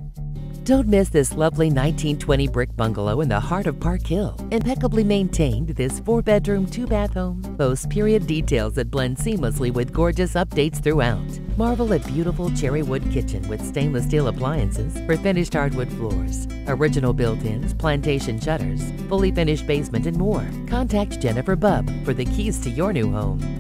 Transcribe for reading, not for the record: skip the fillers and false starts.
Don't miss this lovely 1920 brick bungalow in the heart of Park Hill. Impeccably maintained, this 4-bedroom, 2-bath home boasts period details that blend seamlessly with gorgeous updates throughout. Marvel at beautiful cherry wood kitchen with stainless steel appliances, refinished hardwood floors, original built-ins, plantation shutters, fully finished basement, and more. Contact Jennifer Bub for the keys to your new home.